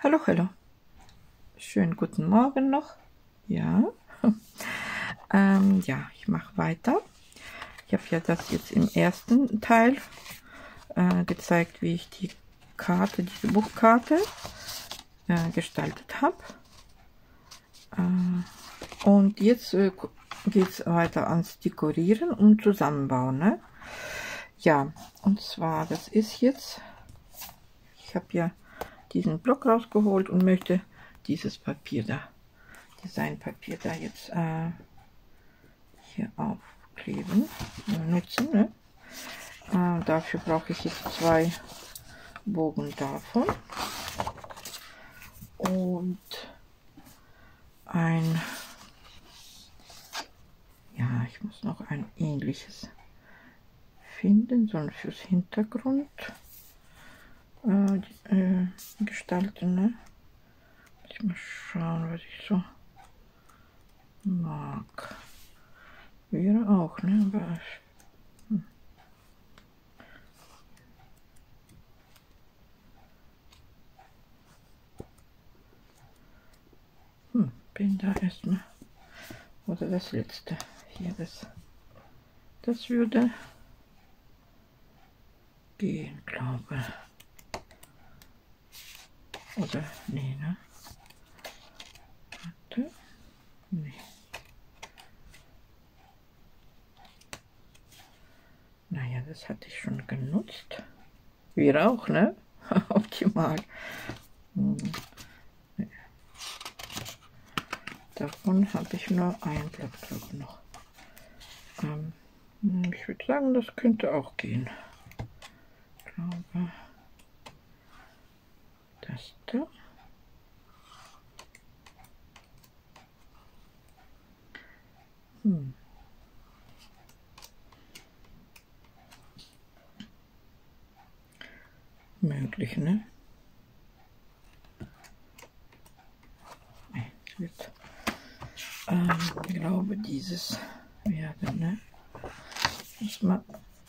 Hallo, hallo. Schönen guten Morgen noch. Ja. Ja, ich mache weiter. Ich habe ja das jetzt im ersten Teil gezeigt, wie ich die Karte, diese Buchkarte gestaltet habe. Und jetzt geht es weiter ans Dekorieren und Zusammenbauen. Ne? Ja, und zwar, das ist jetzt, ich habe ja diesen Block rausgeholt und möchte dieses Papier da, Designpapier da jetzt hier aufkleben, nutzen. Ne? Dafür brauche ich jetzt 2 Bogen davon und ja, ich muss noch ein ähnliches finden, sondern fürs Hintergrund gestalten. Ne? Muss ich mal schauen, was ich so mag. Wäre auch, ne? Aber bin da erstmal, oder das letzte hier, das würde gehen, glaube ich. Oder, nee, ne? Warte, nee. Naja, das hatte ich schon genutzt. Wir auch, ne? Optimal. Nee. Davon habe ich nur ein Blatt, glaube ich, noch. Ich würde sagen, das könnte auch gehen. Ich glaube, das da. Möglich, ne? Nee, wird, ich glaube, dieses werden, ne? Muss man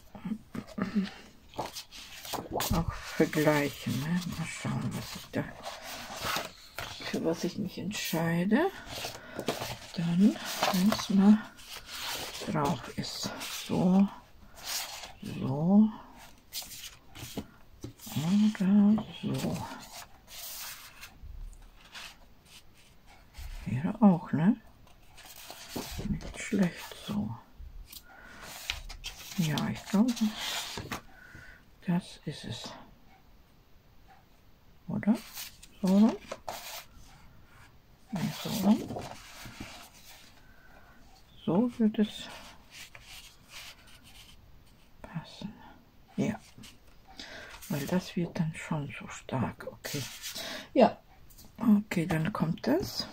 auch vergleichen, ne? Mal schauen, was ich da, für was ich mich entscheide. Dann, wenn es mal drauf ist. So, so oder so. Wäre auch, ne? Nicht schlecht so. Ja, ich glaube, das ist es. Oder? So rum? Nee, so rum. So wird es passen. Ja. Weil das wird dann schon so stark. Okay. Ja. Okay, dann kommt das.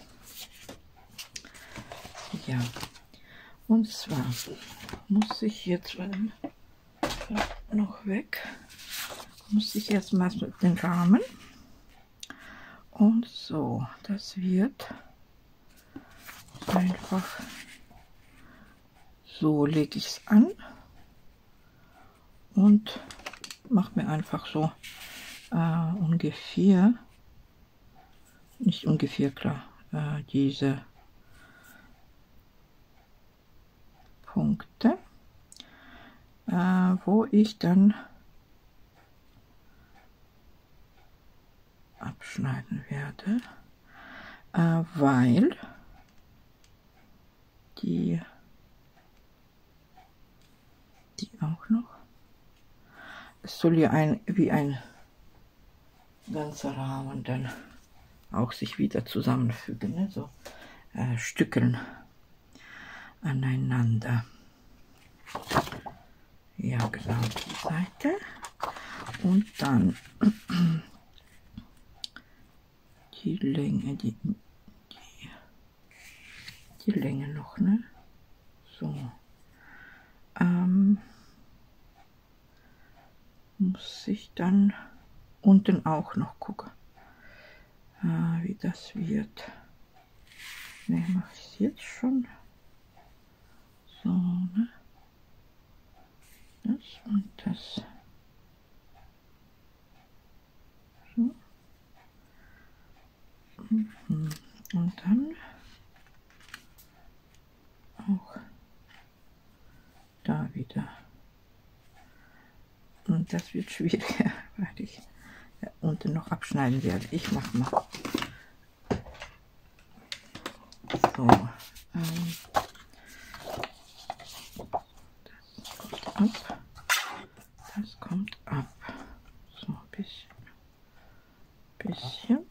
Ja. Und zwar muss ich jetzt noch weg. Muss ich erstmal mit den Rahmen. Und so, das wird einfach, so lege ich es an und mache mir einfach so ungefähr, nicht ungefähr, klar, diese Punkte, wo ich dann abschneiden werde, weil die auch noch, es soll ja wie ein ganzer Rahmen dann auch sich wieder zusammenfügen, ne? So Stückeln aneinander. Ja, genau, die Seite. Und dann die Länge, die Länge noch, ne? So. Muss ich dann unten auch noch gucken, wie das wird. Ne, mache ich es jetzt schon. So, ne? Das und das. So. Und dann auch da wieder. Und das wird schwieriger, weil ich unten noch abschneiden werde. Ich mache mal. So. Das kommt ab. So ein bisschen.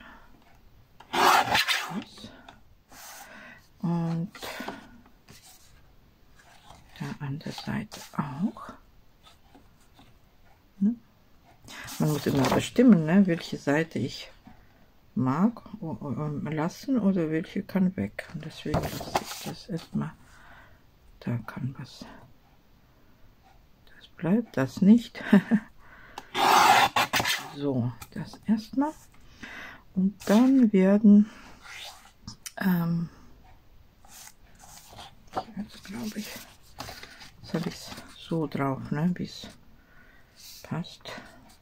Das. Und da an der Seite auch. Ne? Man muss immer bestimmen, ne, welche Seite ich mag lassen oder welche kann weg. Und deswegen lasse ich das erstmal. Da kann was. Das bleibt, das nicht. So, das erstmal. Und dann werden jetzt glaube ich, jetzt habe ich es so drauf, ne, wie es passt.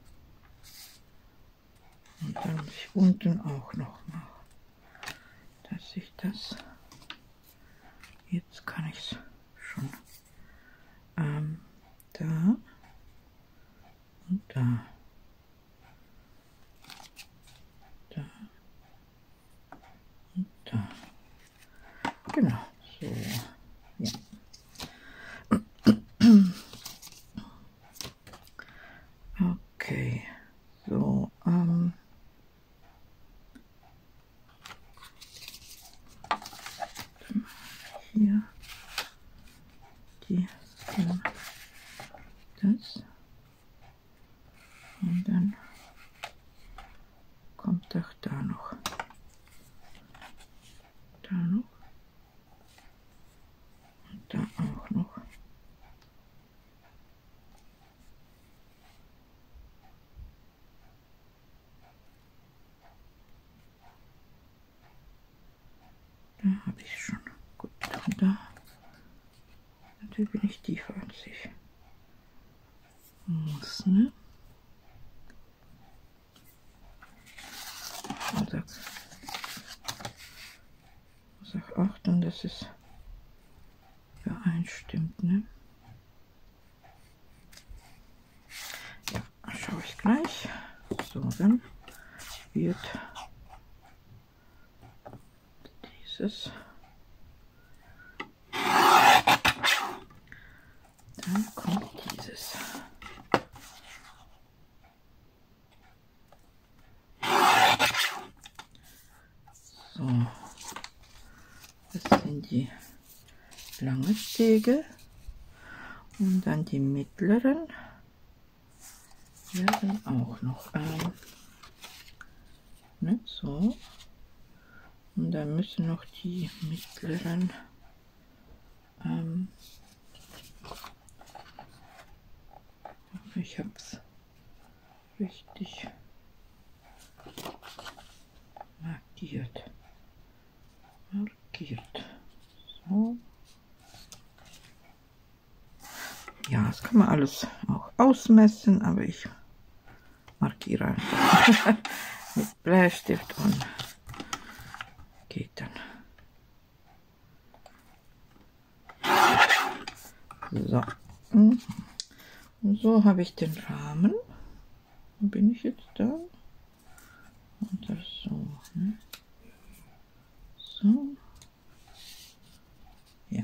Und dann muss ich unten auch noch machen, dass ich das, jetzt kann ich es schon, da und da, da und da, genau, so, ja. Okay, so, hier die, das und dann kommt doch da noch und da auch noch. Da habe ich schon. Gut, und da natürlich bin ich tiefer als ich muss, ne? Also, muss auch achten, dass es übereinstimmt, ne? Ja, schaue ich gleich. So, dann wird dieses, dann kommt dieses. So, das sind die langen Stege und dann die mittleren werden auch noch ne, so, und dann müssen noch die mittleren ich habe es richtig markiert. So. Ja, das kann man alles auch ausmessen, aber ich markiere einfach mit Bleistift und geht dann. So. Und so habe ich den Rahmen. Wo bin ich jetzt da? Und das so. Ne? So. Ja.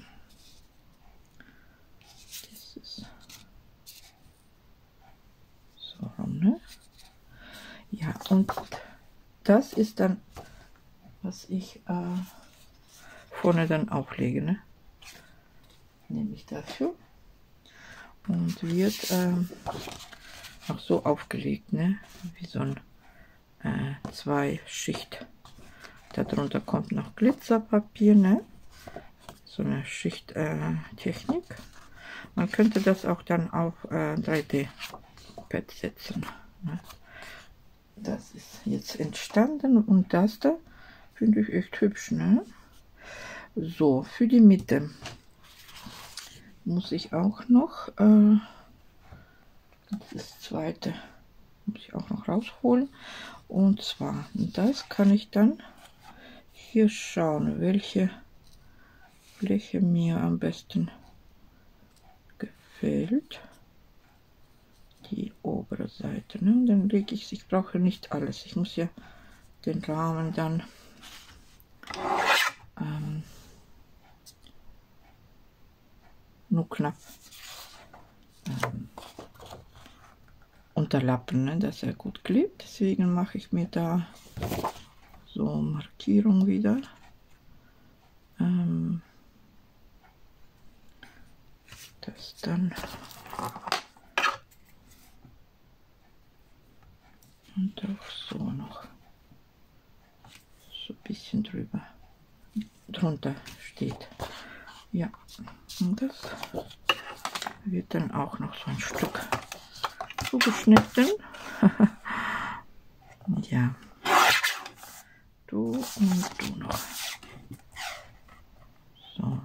Das ist so rum, ne? Ja, und das ist dann, was ich vorne dann auflege, ne? Nehme ich dafür und wird auch so aufgelegt, ne? Wie so ein Zwei-Schicht. Darunter kommt noch Glitzerpapier, ne? So eine Schicht Technik. Man könnte das auch dann auf 3D-Pad setzen. Ne? Das ist jetzt entstanden und das da finde ich echt hübsch, ne? So, für die Mitte muss ich auch noch das zweite muss ich auch noch rausholen Und zwar, das kann ich dann hier schauen, welche Fläche mir am besten gefällt. Die obere Seite, ne? Und dann lege ich brauche nicht alles. Ich muss ja den Rahmen dann nur knapp unterlappen, ne, dass er gut klebt. Deswegen mache ich mir da so Markierung wieder. Das dann und auch so noch so ein bisschen drunter steht. Ja, und das wird dann auch noch so ein Stück zugeschnitten. Ja, du und du noch. So.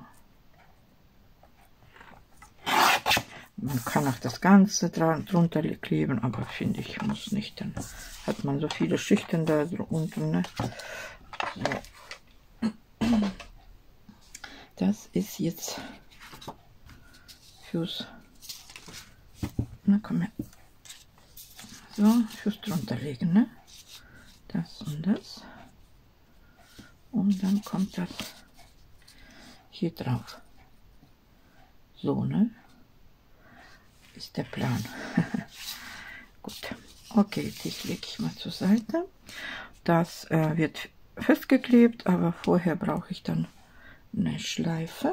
Man kann auch das Ganze drunter kleben, aber finde ich, muss nicht. Dann hat man so viele Schichten da unten. Ne? So. Das ist jetzt fürs, na komm her, so fürs drunterlegen, ne? Das und das. Und dann kommt das hier drauf. So, ne? Ist der Plan. Gut. Okay, das lege ich mal zur Seite. Das wird festgeklebt, aber vorher brauche ich dann eine Schleife.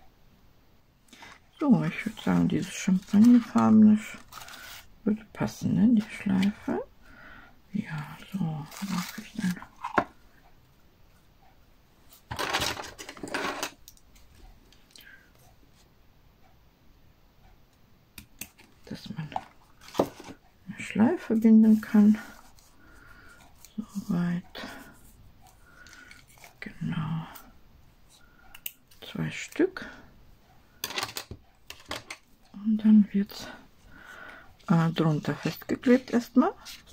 So, ich würde sagen, dieses Champagnerfarbene würde passen, ne? Die Schleife. Ja, so mache ich dann. Dass man eine Schleife binden kann. Soweit. Genau. 2 Stück. Und dann wird es drunter festgeklebt erstmal.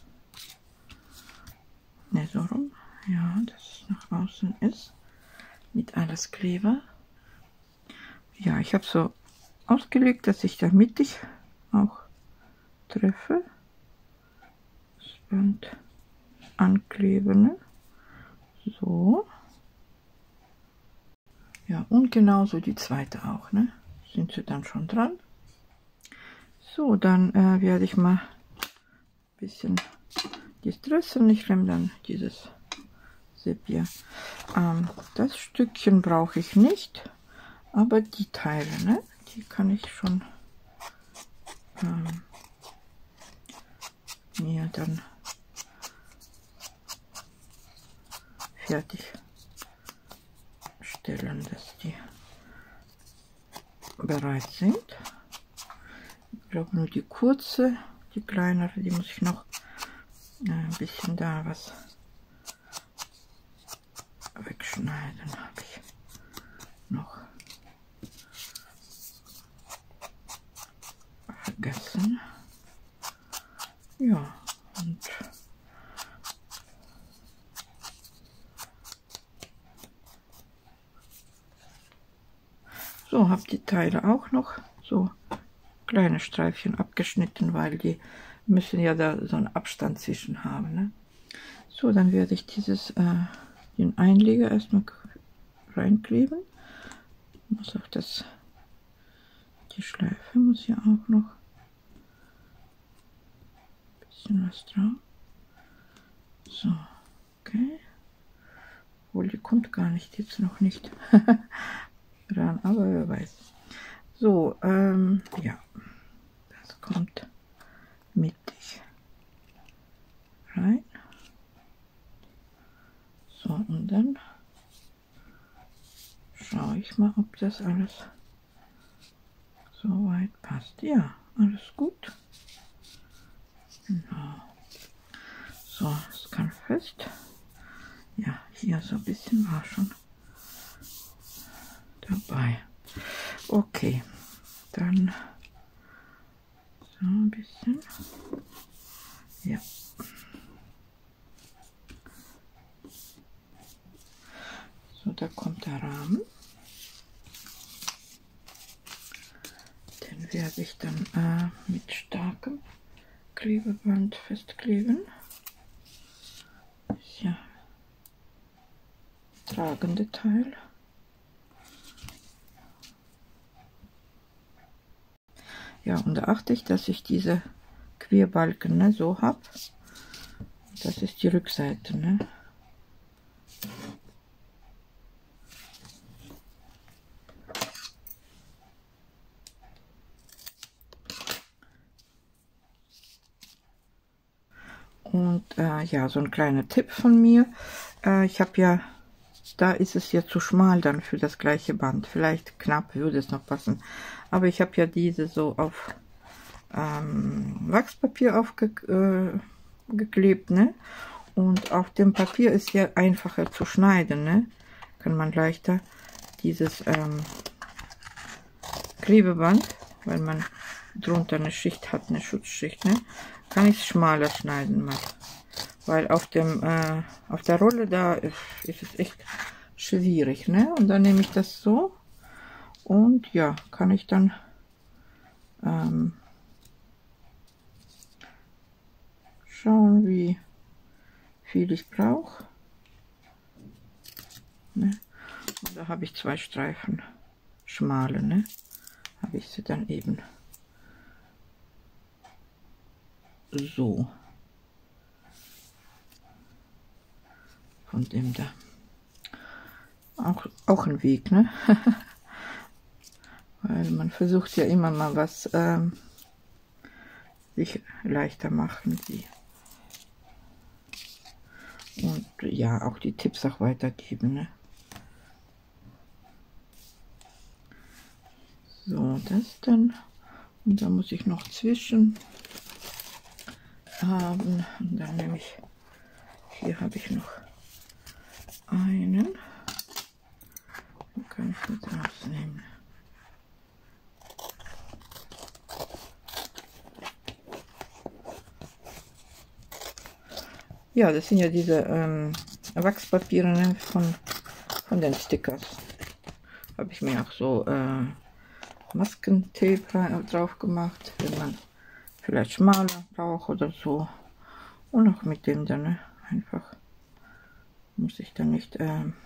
Ne, so rum. Ja, dass es nach außen ist. Mit alles Kleber. Ja, ich habe so ausgelegt, dass ich da mittig auch treffe. Das Band ankleben. Ne? So. Ja, und genauso die zweite auch. Ne? Sind sie dann schon dran. So, dann werde ich mal ein bisschen die dröseln. Ich nehme dann dieses Sepia. Das Stückchen brauche ich nicht, aber die Teile, ne, die kann ich schon mir dann fertig stellen, dass die bereit sind. Ich glaube nur die kurze, die kleinere, die muss ich noch ein bisschen da was wegschneiden, habe ich noch vergessen. Ja, und so habe die Teile auch noch so kleine Streifchen abgeschnitten, weil die müssen ja da so einen Abstand zwischen haben. Ne? So, dann werde ich den Einleger erstmal reinkleben. Muss auch die Schleife muss ja auch noch ein bisschen was drauf. So, okay. Obwohl, die kommt gar nicht, jetzt noch nicht ran, aber wer weiß. So, ja, das kommt mittig rein. So, und dann schaue ich mal, ob das alles so weit passt. Ja, alles gut. Genau. So, es kann fest. Ja, hier so ein bisschen war schon dabei. Okay, dann so ein bisschen. Ja. da kommt der Rahmen. Den werde ich dann mit starkem Klebeband festkleben. Das ist ja das tragende Teil. Ja, und da achte ich, dass ich diese Querbalken, ne, so habe. Das ist die Rückseite, ne? Und ja, so ein kleiner Tipp von mir. Ich habe ja, da ist es ja zu schmal dann für das gleiche Band. Vielleicht knapp würde es noch passen. Aber ich habe ja diese so auf Wachspapier aufgeklebt, ne? Und auf dem Papier ist ja einfacher zu schneiden, ne? Kann man leichter dieses Klebeband, weil man drunter eine Schicht hat, eine Schutzschicht, ne? Kann ich es schmaler schneiden mal. Weil auf dem auf der Rolle da ist es echt schwierig, ne? Und dann nehme ich das so und ja, kann ich dann schauen, wie viel ich brauche. Ne? Und da habe ich 2 Streifen schmale, ne? Habe ich sie dann eben so von dem da. Auch ein Weg, ne? Weil man versucht ja immer mal was sich leichter machen. Und ja, auch die Tipps auch weitergeben, ne? So, das dann. Und da muss ich noch zwischen haben. Und dann nehme ich, hier habe ich noch einen. Den kann ich mit rausnehmen. Ja, das sind ja diese Wachspapiere, ne, von den Stickers. Habe ich mir auch so Maskentape drauf gemacht, wenn man vielleicht schmaler braucht oder so. Und auch mit dem dann, ne, einfach muss ich dann nicht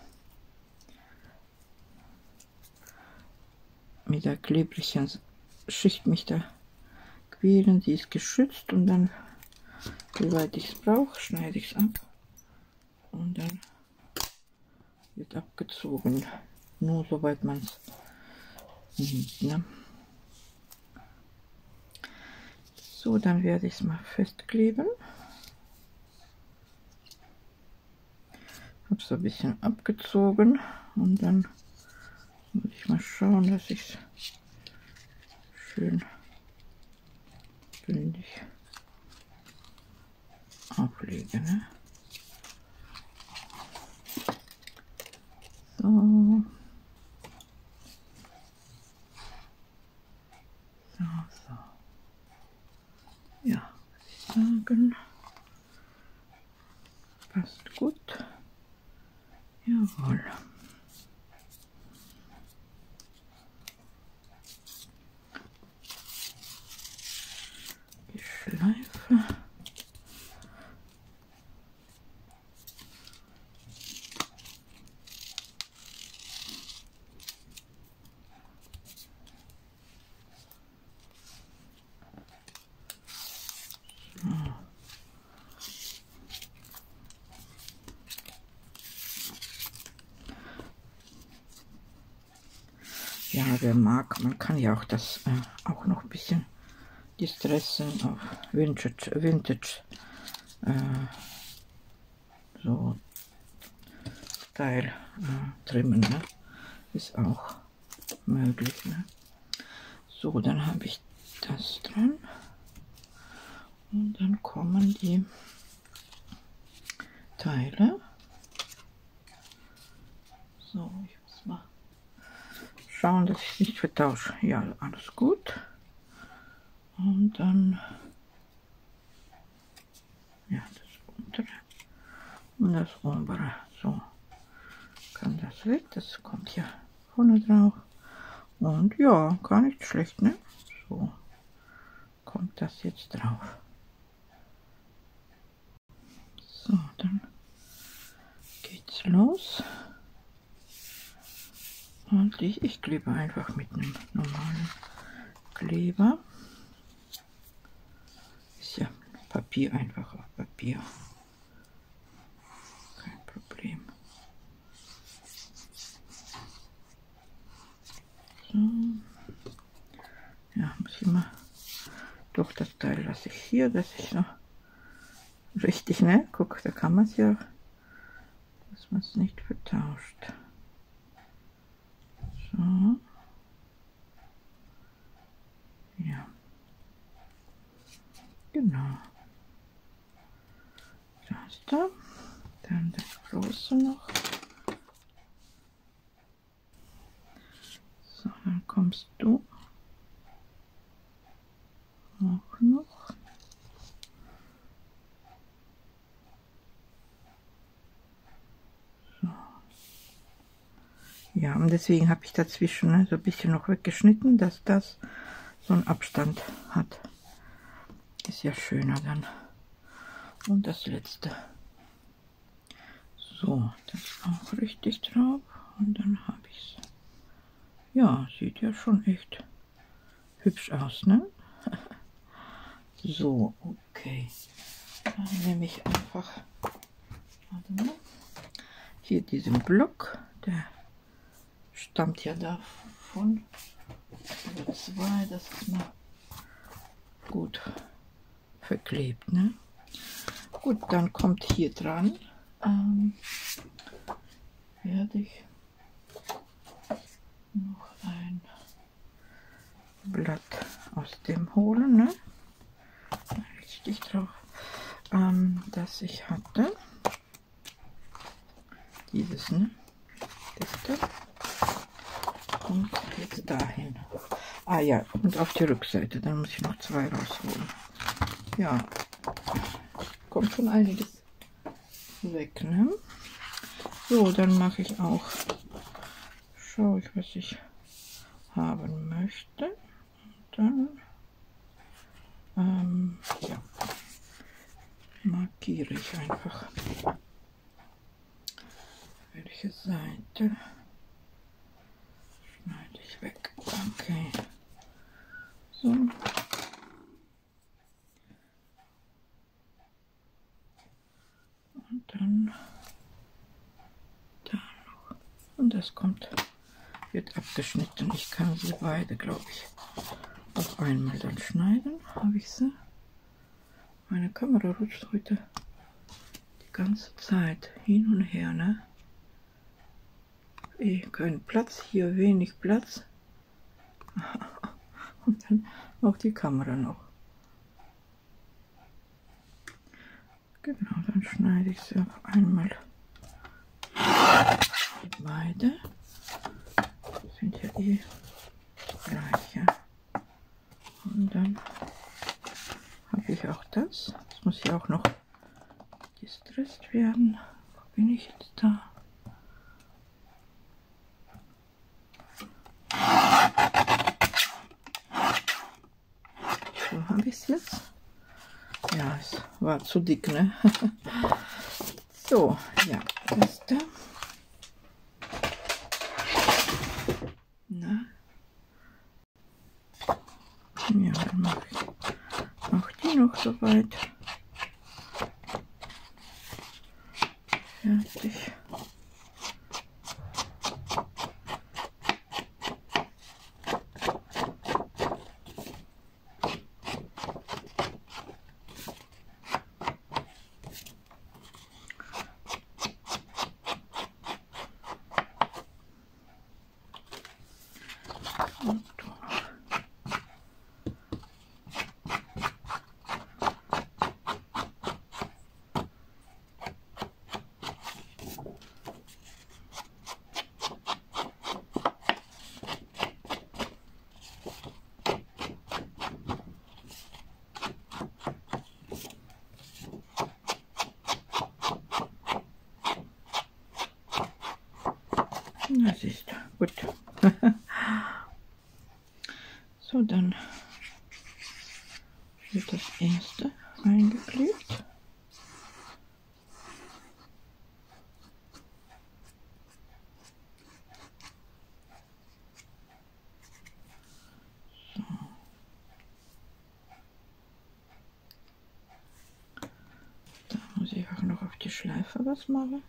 mit der klebrigen Schicht mich da quälen. Die ist geschützt und dann, wie weit ich es brauche, schneide ich es ab und dann wird abgezogen. Nur soweit man es nimmt, ne? So, dann werde ich es mal festkleben. Habe so ein bisschen abgezogen und dann muss ich mal schauen, dass ich es schön bündig auflege, ne? So. So, so. Ja, würde ich sagen, passt gut. Jawohl. Die Schleife. Ja, wer mag, man kann ja auch das auch noch ein bisschen distressen auf Vintage so Style trimmen, ne? Ist auch möglich, ne? So, dann habe ich das dran und dann kommen die Teile. So, ich muss mal schauen, dass ich nicht vertausche. Ja, alles gut. Und dann ja, das untere und das obere. So kann das weg, das kommt ja vorne drauf. Und ja, gar nicht schlecht, ne? So kommt das jetzt drauf. So, dann geht's los. Und ich klebe einfach mit einem normalen Kleber. Ist ja Papier, einfach auf Papier. Kein Problem. So. Ja, muss ich mal. Doch, das Teil lasse ich hier, dass ich noch richtig, ne? Guck, da kann man es ja, dass man es nicht vertauscht. So. Ja. Genau. Da ist da. Dann der große noch. So, dann kommst du auch noch. So. Ja, und deswegen habe ich dazwischen, ne, so ein bisschen noch weggeschnitten, dass das so einen Abstand hat. Ist ja schöner dann. Und das letzte. So, das auch richtig drauf. Und dann habe ich es. Ja, sieht ja schon echt hübsch aus, ne? So, okay. Dann nehme ich einfach, warte mal, hier diesen Block, der stammt ja davon. Oder zwei, das ist mal gut verklebt, ne? Gut, dann kommt hier dran, werde ich noch ein Blatt aus dem holen, ne? Richtig drauf, das ich hatte. Dieses, ne? Das da. Und jetzt dahin. Ah ja, und auf die Rückseite, dann muss ich noch zwei rausholen. Ja, kommt schon einiges weg, ne? So, dann mache ich auch, schaue ich, was ich haben möchte. Und dann, ja, markiere ich einfach, welche Seite schneide ich weg. Okay. So. Und dann da noch. Und das kommt, wird abgeschnitten. Ich kann sie beide, glaube ich, auf einmal dann schneiden. Habe ich sie? Meine Kamera rutscht heute die ganze Zeit hin und her, ne? Kein Platz, hier wenig Platz. Und dann auch die Kamera noch. Genau, dann schneide ich sie auf einmal. Die beide sind ja eh gleiche. Und dann habe ich auch das. Das muss ja auch noch gestresst werden. Wo bin ich jetzt da? So habe ich es jetzt. Ja, es war zu dick, ne? So, ja, das da. Na. Ja, dann mache ich auch die noch soweit. Fertig. Na siehst du, gut. So, dann wird das erste reingeklebt. So. Da muss ich auch noch auf die Schleife was machen.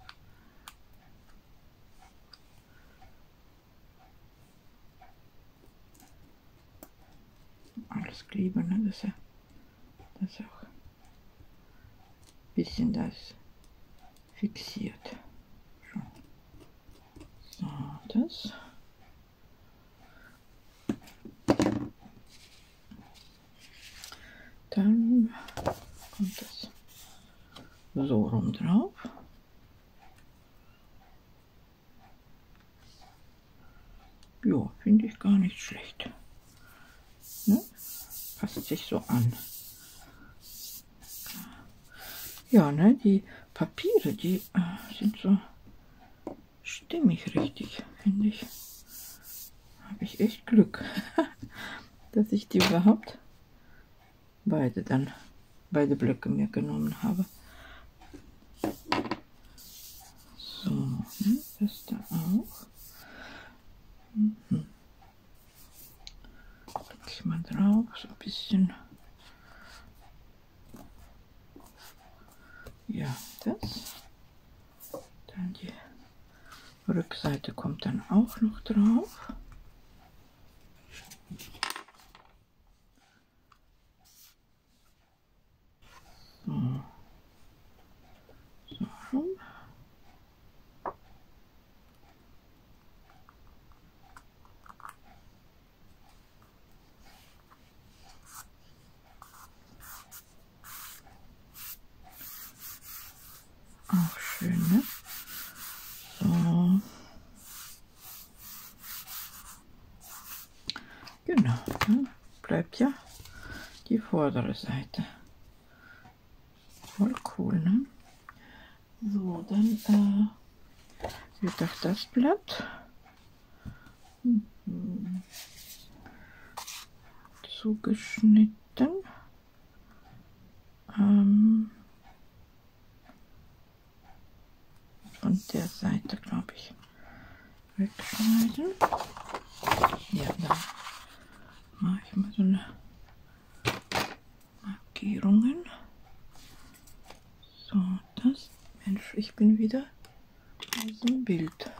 Alles kleben, ne? Dass auch ein bisschen das fixiert. So, das. Dann kommt das so rum drauf. Ja, finde ich gar nicht schlecht. Ne? Passt sich so an. Ja, ne, die Papiere, die sind so stimmig richtig, finde ich. Habe ich echt Glück, dass ich die überhaupt beide Blöcke mir genommen habe. So, ne, das da auch. Drücke ich mal drauf, so ein bisschen. Ja, das. Dann die Rückseite kommt dann auch noch drauf. So, so rum. Auch schön, ne? So. Genau, dann bleibt ja die vordere Seite. Voll cool, ne? So, dann wird auch das Blatt zugeschnitten. Von der Seite, glaube ich, wegschneiden. Ja, dann mache ich mal so eine Markierungen. So, das. Mensch, ich bin wieder aus dem Bild.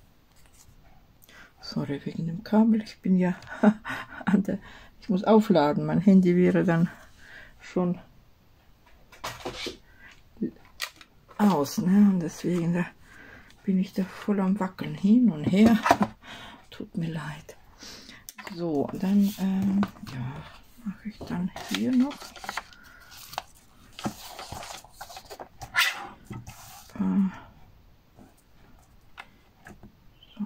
Sorry wegen dem Kabel. Ich bin ja an der. Ich muss aufladen. Mein Handy wäre dann schon aus, ne? Und deswegen da bin ich da voll am Wackeln hin und her. Tut mir leid. So, dann ja, mache ich dann hier noch ein paar. So.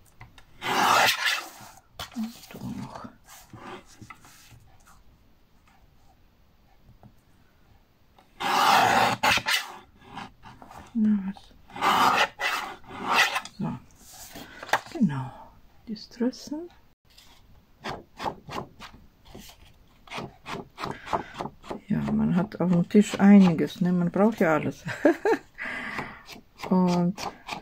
Und du noch. Na, was? So, genau. Die Stressen. Ja, man hat auf dem Tisch einiges, ne? Man braucht ja alles. Und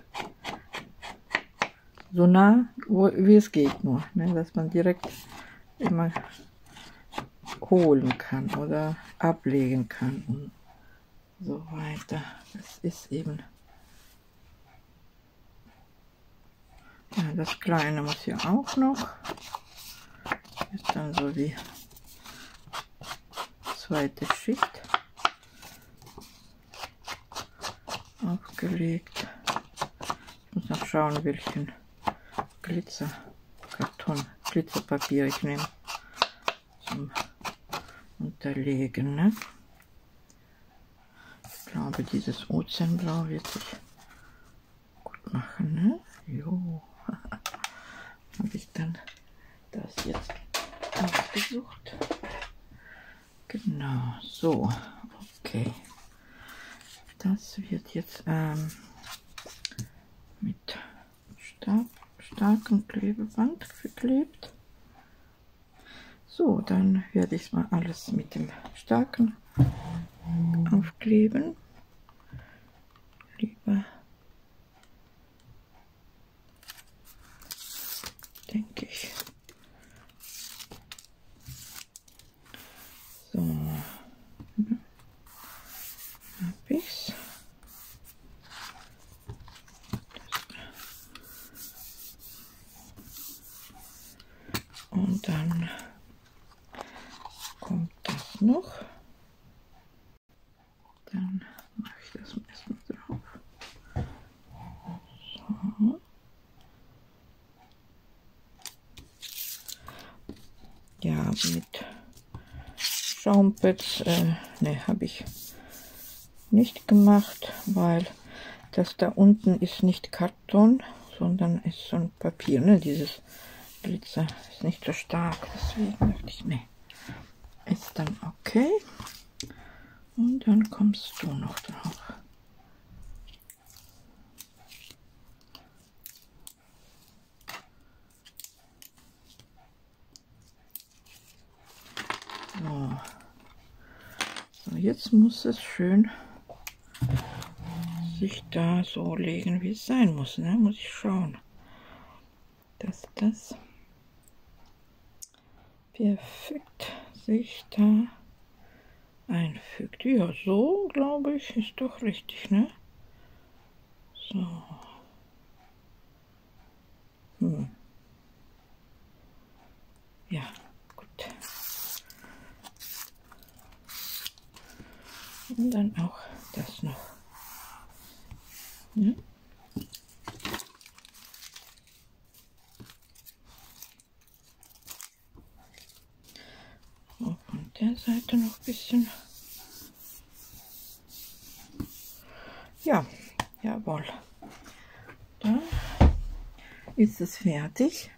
so nah, wie es geht nur, ne? Dass man direkt immer holen kann oder ablegen kann und so weiter. Das ist eben, ja, das Kleine muss hier auch noch, ist dann so die zweite Schicht aufgelegt. Ich muss noch schauen, welchen Glitzerpapier ich nehme zum Unterlegen, ne? Ich glaube, dieses Ozeanblau wird sich gut machen, ne? Jo. Habe ich dann das jetzt ausgesucht. Genau, so, okay. Das wird jetzt mit Stab starken Klebeband verklebt. So, dann werde ich mal alles mit dem starken aufkleben. Lieber, denke ich. So, habe ich's. Und dann kommt das noch. Dann mache ich das erstmal drauf. So. Ja, mit Schaumpads, ne, habe ich nicht gemacht, weil das da unten ist nicht Karton, sondern ist so ein Papier, ne, dieses Glitzer ist nicht so stark, deswegen dachte ich, ne, ist dann okay. Und dann kommst du noch drauf. So. So, jetzt muss es schön sich da so legen, wie es sein muss, ne? Muss ich schauen, dass das perfekt sich da einfügt. Ja, so glaube ich, ist doch richtig, ne? So. Ja, gut. Und dann auch das noch. Ja. So, von der Seite noch ein bisschen. Ja, jawohl. Da ist es fertig.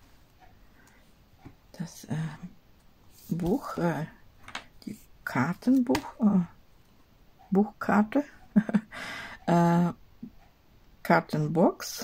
Das Buch, die Kartenbuch, Buchkarte, Kartenbox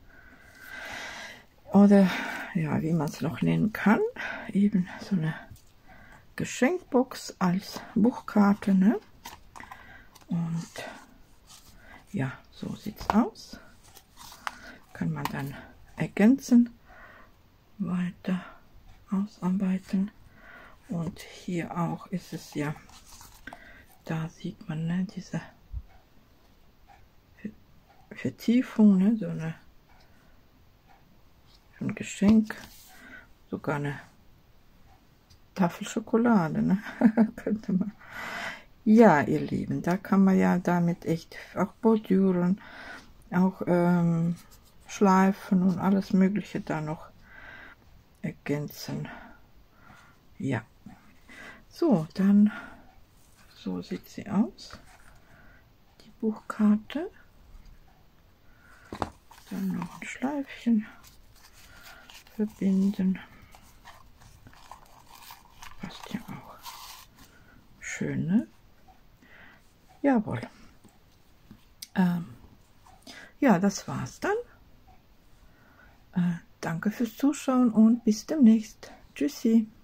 oder ja, wie man es noch nennen kann, eben so eine Geschenkbox als Buchkarte, ne? Und ja, so sieht's aus. Kann man dann ergänzen, weiter ausarbeiten. Und hier auch ist es ja, da sieht man, ne, diese Vertiefung, ne, so ein Geschenk, sogar eine Tafel Schokolade, ne? Könnte man. Ja, ihr Lieben, da kann man ja damit echt auch Bordüren, auch Schleifen und alles Mögliche da noch ergänzen. Ja, so, dann so sieht sie aus, die Buchkarte. Dann noch ein Schleifchen verbinden. Passt ja auch schön, ne? Jawohl. Ja, das war's dann. Danke fürs Zuschauen und bis demnächst. Tschüssi.